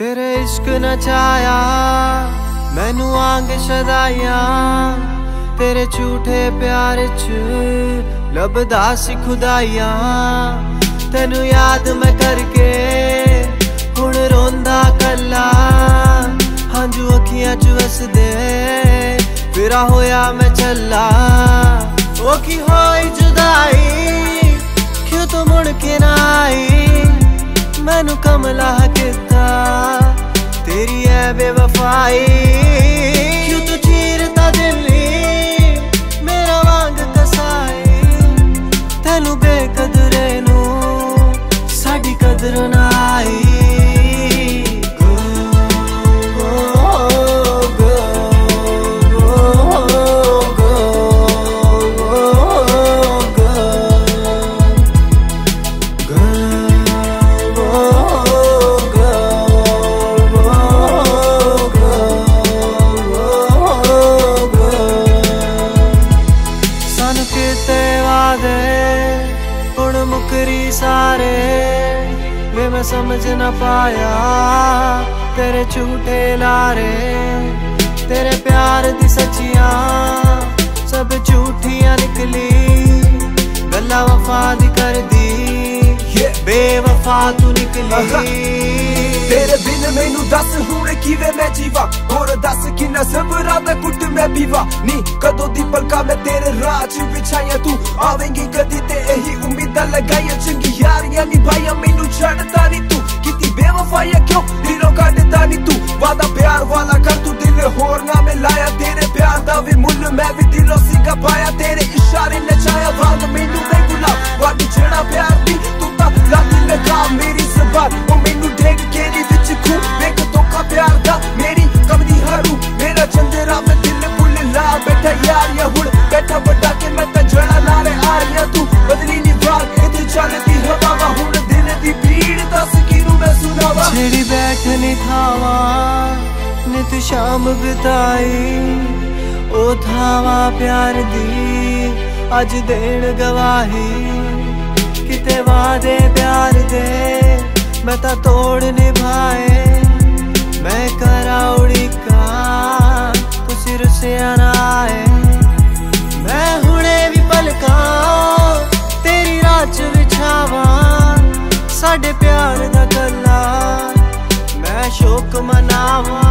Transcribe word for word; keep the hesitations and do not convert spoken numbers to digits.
तेरे इश्क नचाया मैनू आंग शदाइया, तेरे झूठे प्यार च लभदा सी खुदाइया। तेनू याद मैं करके हुण रोंदा कल्ला, हंझू अखियां च वसदे फिरा होया मैं चला। ओ की होई जुदाई क्यों तू मुड़ के ना आई, मैनू कमला किता तेरी है बेवफाई। क्यों तू चीरता दिली मेरा वांग कसाई, तेनू बेकदरे नू साडी कदर ना आई। हुण मुकरी सारे वे मैं समझ न पाया, तेरे झूठे लारे तेरे प्यार दी सच्चियां सब झूठियां निकली। गल्ला वफा दी कर दी बेवफा तू निकली। तेरे बिन मैनू दस हुण किवें मैं जीवा, होर दस किन्ना सबरा दा कुट मैं पीवा। नी कदों दी पलका मैं तेरे राह च बिछाइया, तू आवेंगी कदी ते यही उम्मीदां लगाइया। चंगी यारियां निभाइया मैनू छड्डदा नी तू, किती बेवफाइया क्यों दिलों कड्डदा नी तू। वादा प्यार वाला कर तू दिल होर ना मैं लाया, तेरे प्यार दा भी मुल मैं भी दिलों सीगा पाया। तेरे इशारे नचाया वांग मैनू मैं गुलाब, वादी छड़ा प्यार दी तू तां लाती लगा मेरी ज़बान। ओ मैनू देख के नी विच खू वेख धोखा प्यार दा मेरी कमदी हरू। मेरा चंदेरा मैं दिल फुल ला बैठा यारिया, हुण बैठा बड़ा के मैं तां जड़ा लारे आ रिया। तू बदली नी वार इते चलदी हवावा, हुण दिल दी पीड़ दस किनू मैं सुनावा। छेड़ी बैठनी थावा नित शाम बिताई, ओ थावा प्यार दी अज देण गवाही। किते वादे प्यार दे मैं ता तोड़ निभाए, मैं करा उड़ीका तू सिर से आए। मैं हुणे भी पलका तेरी रात च विछावा, साडे प्यार दा गल्ला मैं शोक मनावा।